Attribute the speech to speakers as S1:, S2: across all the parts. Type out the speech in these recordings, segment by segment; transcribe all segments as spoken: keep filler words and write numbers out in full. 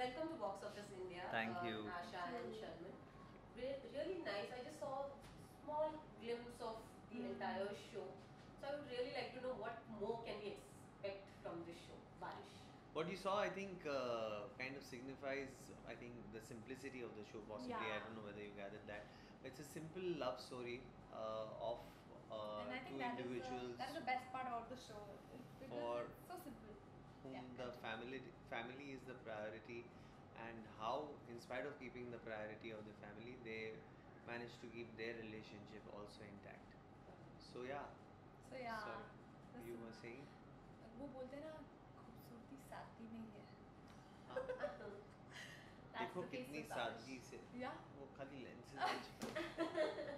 S1: welcome to Box Office India.
S2: Thank
S1: uh,
S2: you.
S1: Asha and Sharman. Re- really nice. I just saw small glimpse of the
S3: Mm.
S1: entire show. So I would really like to know what more can we expect from this show, Barish.
S2: What you saw, I think, uh, kind of signifies, I think, the simplicity of the show. Possibly, I
S3: Yeah.
S2: don't know whether you gathered that. It's a simple love story uh, of uh,
S3: And I think
S2: two
S3: that is, the,
S2: individuals
S3: that is the best part about the show. It's because
S2: For-
S3: it's so simple.
S2: whom
S3: Yeah,
S2: the
S3: continue.
S2: family family is the priority, and how, in spite of keeping the priority of the family, they manage to keep their relationship also intact. So yeah.
S3: So yeah.
S2: Sorry,
S3: this
S2: you
S3: is-
S2: were saying.
S3: वो बोलते हैं ना खूबसूरती सादगी में ही है.
S2: हाँ.
S3: That's
S2: देखो
S3: the case
S2: कितनी
S3: with
S2: सादगी
S3: Barish.
S2: से
S3: Yeah.
S2: वो खाली लेंसेज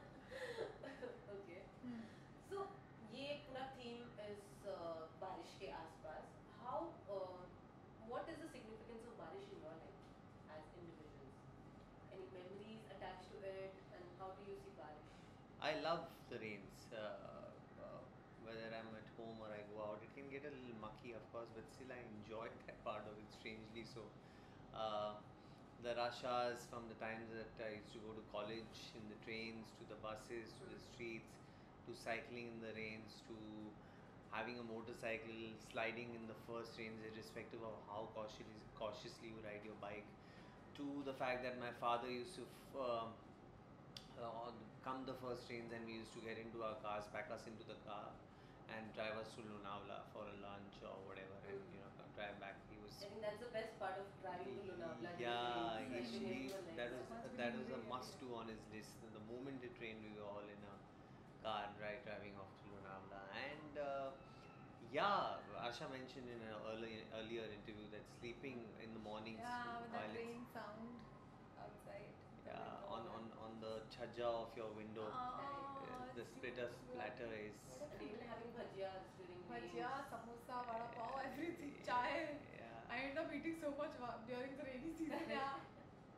S1: Okay.
S3: Hmm.
S1: So ये पूरा theme is uh, बारिश के आसपास. How? Uh, what is the significance of बारिश in your life as individuals? Any memories attached to it, and how do you see बारिश?
S2: I love the rains. Uh, uh, whether I'm at home or I go out, it can get a little mucky, of course, but still I enjoy that part of it, strangely so. Uh, the rashas from the times that I used to go to college, in the trains, to the buses, to the streets, to cycling in the rains, to having a motorcycle, sliding in the first rains, irrespective of how cautiously, cautiously you ride your bike, to the fact that my father used to f- um, uh, come the first trains and we used to get into our cars, pack us into the car, and drive us to Lonavala for a lunch or whatever, and you know drive back. He was
S1: I think that's the best part of driving to Lonavala.
S2: yeah,
S1: during
S2: he,
S1: rains.
S2: he,
S1: Everyone
S2: that
S1: likes
S2: was
S1: it.
S2: that was a must do on his list. The moment it rained, we were all in a car, right, driving off to Lonavala, and. Uh, yeah, Asha mentioned in an earlier earlier interview that sleeping in the mornings
S3: Yeah, with
S2: while
S3: that
S2: it's
S3: rain sound outside. the
S2: yeah,
S3: window.
S2: on, on, on the chhaja of your window,
S3: Ah,
S2: uh, the
S3: it's
S2: splitter
S3: beautiful.
S2: splatter is
S3: What a
S1: And even having bhajiyas during
S3: Bhajia,
S1: rains.
S3: samosa, vada pav, everything. Chai.
S2: Yeah.
S3: I end up eating so much wa- during the rainy season. Yeah.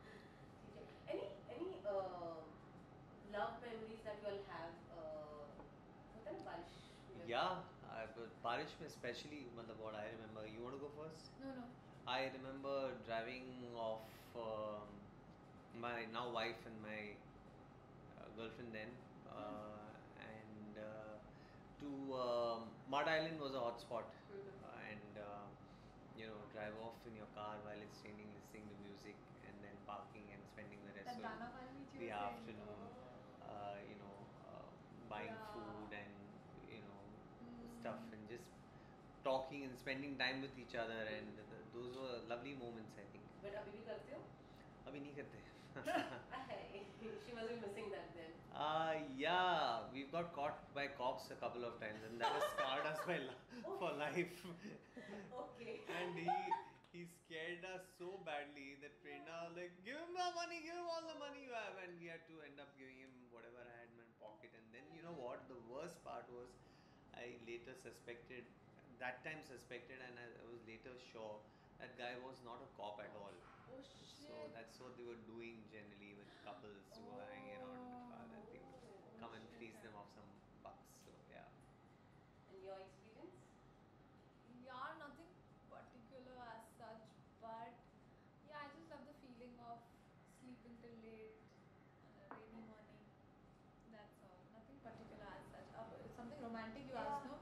S1: Any any uh, love memories that you all have? Uh, होता है ना बारिश में?
S2: Yeah, I, but Barish mein especially, matlab, what I remember. You want to go first?
S3: No, no.
S2: I remember driving off um, my now wife and my uh, girlfriend then, uh, and uh, to um Mud Island was a hot spot,
S1: Mhm.
S2: uh, and uh, you know drive off in your car while it's raining, listening to music, and then parking and spending the rest
S3: That
S2: of
S3: Dana Palmi which you
S2: the
S3: were saying.
S2: afternoon,
S3: Oh.
S2: uh, you know, uh, buying
S3: Yeah.
S2: food and you know
S3: Mm.
S2: stuff, and just talking and spending time with each other, and th- those were lovely moments, I think.
S1: But अभी भी करते हो?
S2: अभी नहीं करते.
S1: Hey, she must be missing that then.
S2: Uh, yeah, we've got caught by cops a couple of times, and that has scarred us by li- for life.
S1: Okay.
S2: And he he scared us so badly that Prerna was like, "Give him the money, give him all the money you have," and we had to end up giving him whatever I had in my pocket. And then you know what? The worst part was, I later suspected, that time suspected, and I, I was later sure that guy was not a cop at all.
S3: Oh
S2: So
S3: shit.
S2: that's what they were doing generally with couples who were hanging around in the car, that they would come and fleece them of some bucks. So yeah.
S1: And your experience?
S3: Yeah, nothing particular as such, but yeah, I just love the feeling of sleeping till late on a rainy morning. That's all. Nothing particular as such. Uh, something romantic you asked, no?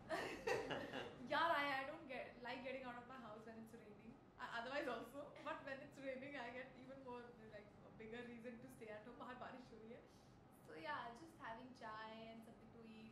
S3: Yeah, I, I don't get like getting out of my house when it's raining. I, otherwise also, but when it's raining, I get even more like a bigger reason to stay at home. बाहर बारिश हो रही है. So yeah, just having chai and something to eat.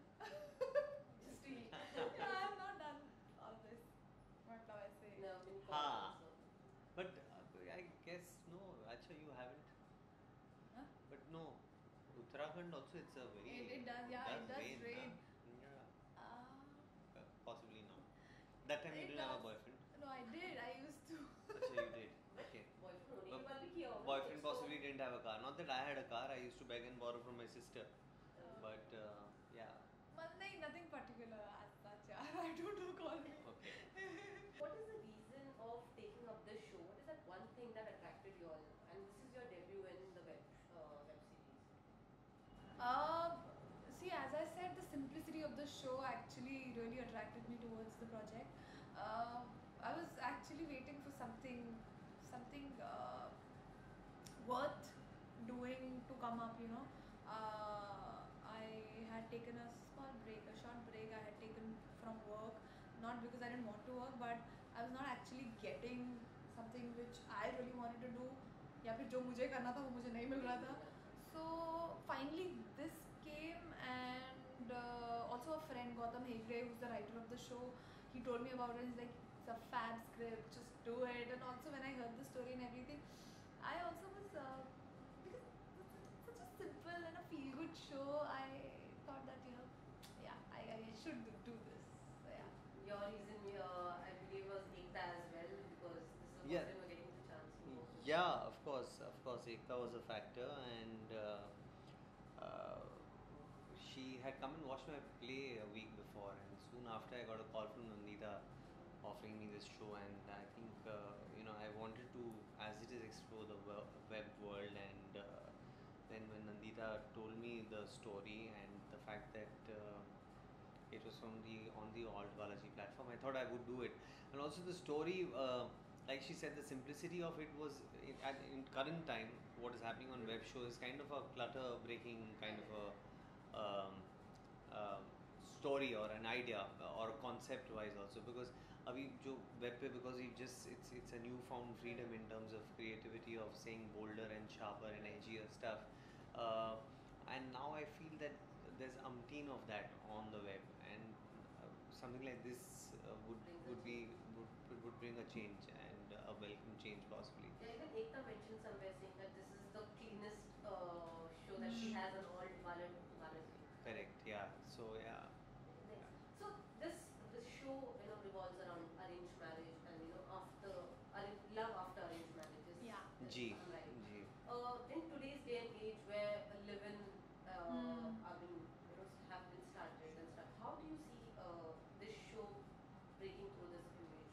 S1: Just to eat.
S3: Yeah, I have not done all this. मतलब ऐसे.
S1: No, in
S2: Ha.
S1: also.
S2: But uh, I guess no, actually you haven't.
S3: Huh?
S2: But no, Uttarakhand also, it's a very.
S3: It- it does, yeah, it does rain.
S2: Nah? Yeah,
S3: Ah.
S2: uh, possibly not. That time you
S3: It
S2: didn't have a
S3: does.
S2: boyfriend.
S3: No, I did. I used to.
S2: Actually, you did. Okay.
S1: Boyfriend होने
S2: Uh,
S1: के बाद भी किया होगा.
S2: boyfriend
S1: So-
S2: possibly didn't have a car. Not that I had a car. I used to beg and borrow from my sister.
S3: Uh,
S2: But uh, yeah.
S3: But no, nothing particular as such. Yeah. I don't know. Call me.
S2: Okay.
S1: What is the reason of taking up this show? What is that one thing that attracted you all? And this is your debut in the web uh, web series.
S3: Uh, see, as I said, the simplicity of the show actually really attracted me towards the project. Uh, I was actually waiting for something worth doing to come up, you know. Uh, I had taken a small break, a short break I had taken from work, not because I didn't want to work, but I was not actually getting something which I really wanted to do, या फिर जो मुझे करना था वो मुझे नहीं मिल रहा था. So finally this came, and uh, also a friend, Gautam Hegde, who's the writer of the show, he told me about it. He's like, it's a fab script, just do it. And also when I heard the story and everything, I also was uh, because it's such a simple and a feel good show. I thought that, you know, yeah, I, I should do, do this. So yeah.
S1: Your reason here, I believe, was Ekta as well, because this is the
S2: Yeah.
S1: first time we're getting the chance to work with
S2: Yeah, of course, of course, Ekta was a factor, and uh, uh, she had come and watched my play a week before, and soon after I got a call from Nandita offering me this show, and I think uh, you know I wanted to, as it is, explore the we- web world, and uh, then when Nandita told me the story and the fact that uh, it was from the on the Alt Balaji platform, I thought I would do it, and also the story. Uh, like she said, the simplicity of it was in, at, in current time. What is happening on web show is kind of a clutter breaking kind of a um, um, story or an idea or concept wise also, because अभी जो web पे, because we just it's it's a newfound freedom in terms of creativity of saying bolder and sharper and edgier stuff, uh, and now I feel that there's umpteen of that on the web, and uh, something like this uh, would would be would would bring a change, and a welcome change possibly.
S1: Yeah, even Ekta mentioned somewhere saying that this is the cleanest uh, show that she
S3: Mm.
S1: has on all Balaji.
S2: Correct. Yeah. So yeah.
S1: Nice. So this this show, you know, revolves around arranged marriage and, you know, after arra- love after arranged marriages.
S3: Yeah.
S2: G.
S1: Right.
S2: G.
S1: Uh, in today's day and age, where live-in uh,
S3: Mm.
S1: are been, you know, have been started and stuff, how do you see uh, this show breaking through this image?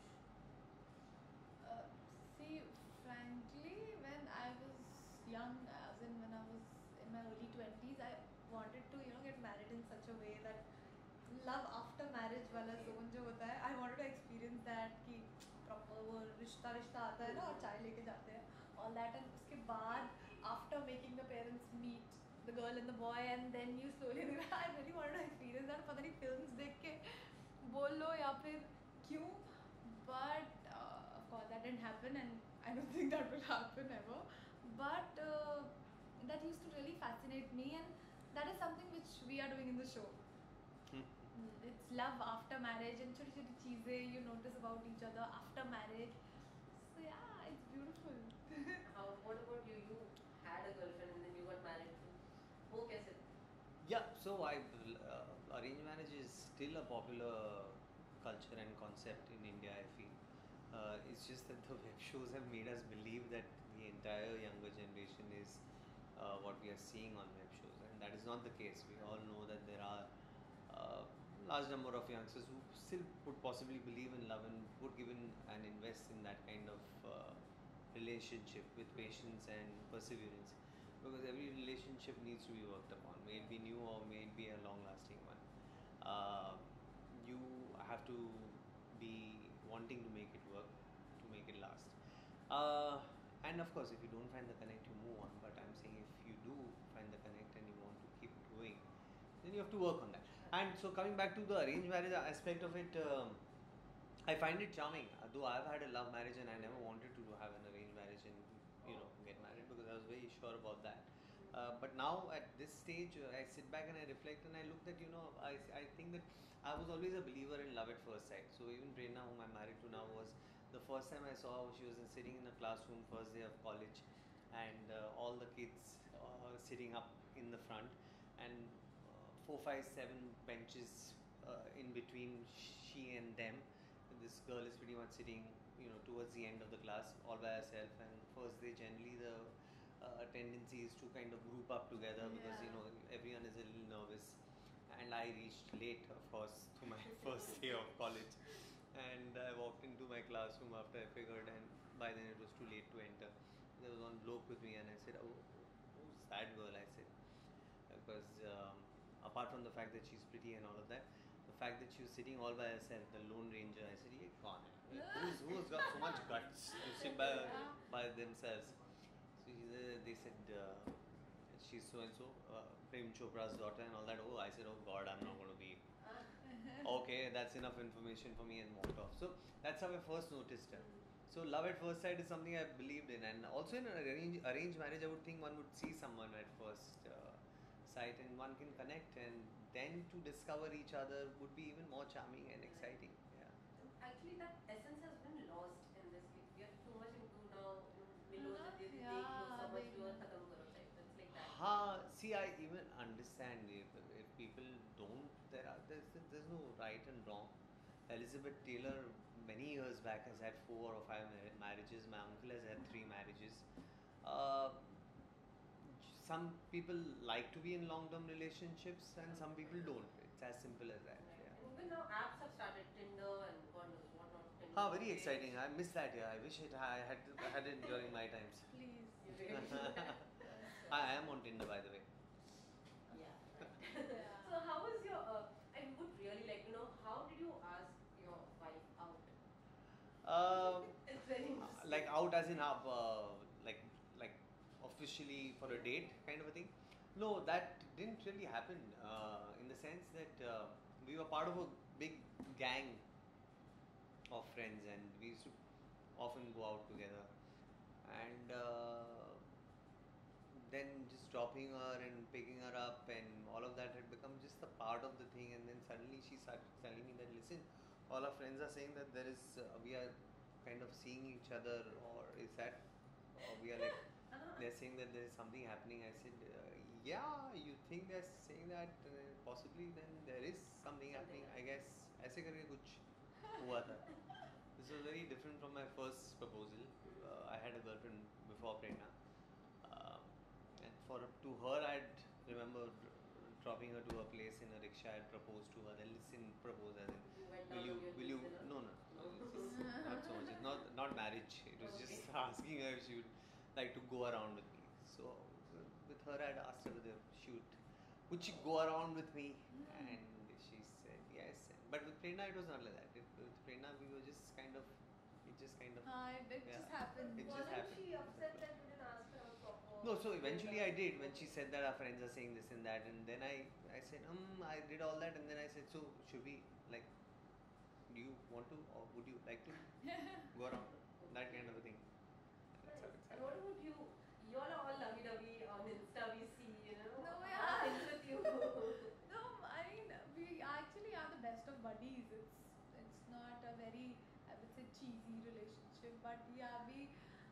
S3: Uh, See, frankly, when I was young, as in when I was in my early twenties, I wanted to, you know, get married in such a way that love after marriage वाला zone जो होता है, I wanted to experience that कि proper वो रिश्ता रिश्ता आता है ना और चाय लेके जाते हैं, all that, and उसके बाद after making the parents meet the girl and the boy, and then you slowly I really wanted to experience that. पता नहीं films देख के बोल लो या फिर क्यों, but uh, of course that didn't happen, and I don't think that will happen ever. But uh, that used to really fascinate me, and that is something which we are doing in the show. It's love after marriage and छोटी छोटी चीजें you notice about each other after marriage. So yeah, it's beautiful.
S1: How? What about you? You had a girlfriend and then you got married too. वो कैसे?
S2: Yeah, so I uh, arranged marriage is still a popular culture and concept in India, I feel. Uh, it's just that the web shows have made us believe that the entire younger generation is uh, what we are seeing on web shows, and that is not the case. We all know that there are uh, large number of youngsters who still would possibly believe in love and would give in and invest in that kind of uh, relationship with patience and perseverance, because every relationship needs to be worked upon, may it be new or may it be a long lasting one. Uh, you have to be wanting to make it work, to make it last. Uh, and of course, if you don't find the connect, you move on. But I'm saying if you do find the connect and you want to keep going, then you have to work on that. And so, coming back to the arranged marriage aspect of it, um, I find it charming. Uh, Though I've had a love marriage and I never wanted to have an arranged marriage and you know get married, because I was very sure about that. Uh, but now at this stage, uh, I sit back and I reflect and I look that you know I, I think that I was always a believer in love at first sight. So even Prerna, whom I'm married to now, was the first time I saw her, she was sitting in a classroom first day of college, and uh, all the kids uh, sitting up in the front, and uh, four, five, seven benches uh, in between she and them. This girl is pretty much sitting, you know, towards the end of the class all by herself. And first day, generally the uh, tendency is to kind of group up together because you
S3: Yeah.
S2: know everyone is a little nervous. And I reached late, of course, to my first day of college. And I walked into my classroom after I figured, and by then it was too late to enter. There was one bloke with me, and I said, "Oh, who's that girl?" I said, because um, apart from the fact that she's pretty and all of that, the fact that she was sitting all by herself, the Lone Ranger, I said, "Ye kaun hai? Who's who's got so much guts to sit by
S3: Yeah.
S2: by themselves?" So She's a, they said uh, she's so and so, uh, Prem Chopra's daughter and all that. Oh, I said, oh God, I'm not going to be. Okay, that's enough information for me and walked off. So that's how I first noticed her. So love at first sight is something I believed in, and also in an arranged, arranged marriage, I would think one would see someone at first uh, sight and one can connect, and then to discover each other would be even more charming and exciting. Yeah.
S1: Actually, that essence has been lost in this case. We are too much into now, you know, मिलो
S3: हाँ,
S1: जल्दी जल्दी देख लो
S3: yeah,
S1: समझ
S3: देख
S1: लो और
S3: लो.
S1: खत्म करो type. It's like that.
S2: Ha, see, I even understand if, if people don't, there are, there's, there's no right and wrong. Elizabeth Taylor, many years back, has had four or five mar- marriages. My uncle has had three marriages. Uh, some people like to be in long term relationships, and some people don't. It's as simple as that.
S1: Right.
S2: Yeah.
S1: And even now apps have started, Tinder and God knows what not. Tinder,
S2: Ah, very
S1: Hinge.
S2: exciting. I miss that. Yeah, I wish it, I had I had it during my times.
S3: Please.
S1: You really should.
S2: I am on Tinder, by the way.
S1: Yeah. Right.
S3: Yeah.
S1: So how was your? Uh, I would really like to know how did you ask your wife out?
S2: Uh,
S1: It's very interesting.
S2: like out as in up, uh, like like officially for a date kind of a thing. No, that didn't really happen. Uh, in the sense that uh, we were part of a big gang of friends, and we used to often go out together. And uh, then just dropping her and picking her up and all of that had become just a part of the thing. And then suddenly she started telling me that, listen, all our friends are saying that there is uh, we are kind of seeing each other, or is that, or we are like, they're saying that there is something happening. I said, uh, yeah, you think they're saying that, uh, possibly then there is something happening, I guess. ऐसे करके कुछ हुआ था. This was very different from my first proposal. uh, I had a girlfriend before Prerna. Um, and for to her, I'd remember dr- dropping her to a place in a rickshaw. I'd proposed to her. Then listen, propose as in,
S1: You went
S2: will
S1: out
S2: you,
S1: of your
S2: will you?
S1: dinner?
S2: No, no, no. It's just not so much. It's not not marriage. It was just
S1: Okay.
S2: asking her if she would like to go around with me. So uh, with her, I'd asked her whether she would would she go around with me,
S3: Mm.
S2: and she said yes. But with Prerna, it was not like that. It, with Prerna, we were just kind of, it just kind of.
S3: Uh, it, it
S2: Yeah.
S3: just happened.
S2: It just
S1: Wasn't
S2: happened.
S1: she upset that you didn't ask her out proper?
S2: No, so eventually I did when she said that our friends are saying this and that, and then I, I said, um, I did all that, and then I said, so should we, like, do you want to, or would you like to go around? That kind of a thing. That's how it's
S1: And what
S2: happened.
S1: about you? You all are all lovey-dovey on Insta. We see, you know.
S3: No,
S1: How
S3: yeah.
S1: are things with you?
S3: No, I mean we actually are the best of buddies. It's it's not a very, I would say, cheesy relationship, but yeah, we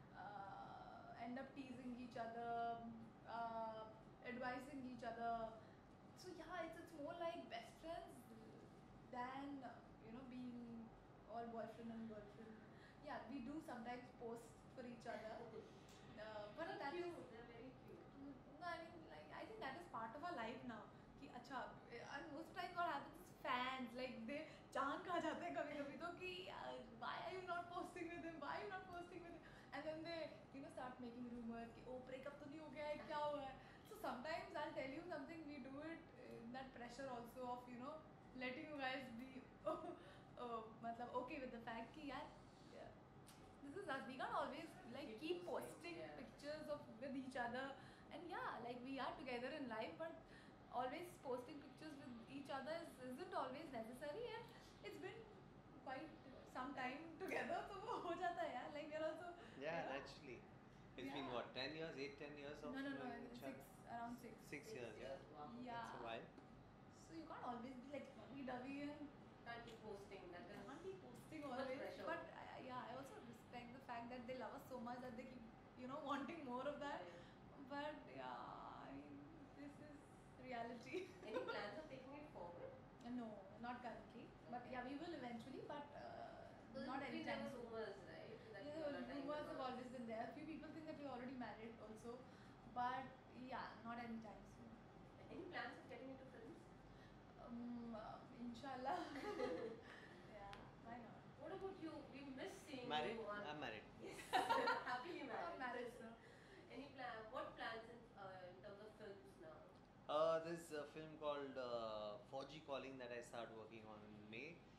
S3: uh, end up teasing each other, uh, advising each other. So yeah, it's it's more like best friends than uh, you know being all boyfriend and girlfriend. Yeah, we do sometimes post for each other, uh, but
S1: They're
S3: that is
S1: cute. They're very cute.
S3: Mm, no, I mean, like, I think that is part of our life now. कि अच्छा, and most times what happens is fans like they जान खा जाते हैं कभी कभी तो कि यार, why are you not posting with him? Why are you not posting with him? And then they you know start making rumors कि oh breakup तो नहीं हो गया है, क्या हुआ है? So sometimes I'll tell you something, we do it in that pressure also of you know letting you guys be oh, मतलब okay with the fact कि यार yeah, this is us. We can't always like
S1: Keep
S3: keep
S1: posting,
S3: posting
S1: yeah.
S3: pictures of with each other, and yeah, like we are together in life, but always posting pictures with each other is, isn't always necessary. And it's been quite some time together, so वो हो जाता है यार. Like we're also
S2: Yeah,
S3: you know,
S2: naturally. It's been
S3: Yeah.
S2: what, ten years, eight, ten years of
S3: no no no
S2: knowing each
S3: six
S2: other?
S3: around six.
S2: Six
S1: Six
S2: years, yeah.
S1: Wow.
S3: Yeah.
S2: That's a while.
S3: So you can't always be like lovey-dovey and
S1: Can't keep posting. That is.
S3: can't be posting
S1: Too much
S3: always.
S1: pressure.
S3: But I, I- yeah, I also respect the fact that they love us so much that they keep you know wanting more of that.
S1: Right.
S3: But yeah, I mean, this is reality.
S1: Any plans of taking it forward?
S3: No, not currently. But yeah, we will eventually. But uh,
S1: So
S3: not
S1: there's been
S3: anytime
S1: there were
S3: soon.
S1: rumors, right? That
S3: Yeah,
S1: you all are tying
S3: rumors
S1: the
S3: have
S1: knots.
S3: always been there. A few people think that we're already married also, but yeah, not anytime soon.
S1: Any plans of getting into films?
S3: Um, uh, inshallah. Yeah, why not?
S1: What about you? We miss seeing
S2: Married?
S1: you on.
S2: I'm married.
S1: Yes. Happily married.
S3: Not married, so.
S1: Any plan? What plans in, uh, in terms of films now?
S2: Uh, there's a film called uh, four G Calling that I started working on in May,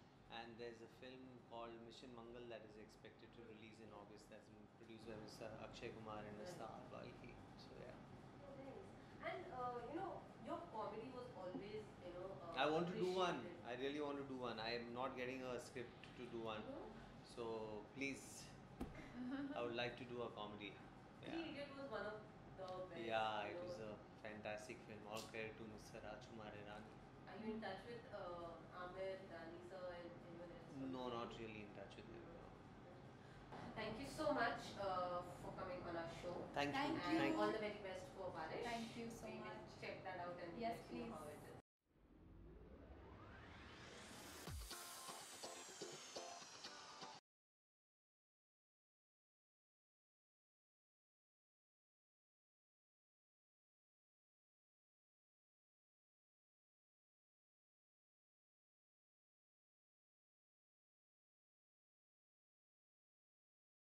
S2: and there's a film called Mission Mangal that is expected to release in August. That's been produced by Mister Akshay Kumar and Mister Arwalki. So yeah,
S1: Oh, nice. And uh, you know, your comedy was always, you know, uh,
S2: I want to do one.
S1: appreciated.
S2: I really want to do one. I am not getting a script to do one.
S1: You know,
S2: So please, I would like to do a comedy.
S1: Three
S2: Yeah.
S1: Idiot was one of the best.
S2: Yeah,
S1: you
S2: it
S1: know.
S2: was a fantastic film. All credit to Mister Rajkumar Irani.
S1: Are you in touch with uh, Amir, Dani sir, and anyone else? from
S2: No,
S1: the
S2: not
S1: team?
S2: really in touch with him. No.
S1: Thank you so much uh, for coming on our show.
S2: Thank you.
S3: Thank
S1: And
S3: you.
S1: all the very best for Barish.
S3: Thank you so
S1: we
S3: much.
S1: will check that out and
S3: Yes,
S1: let you know
S3: please.
S1: how it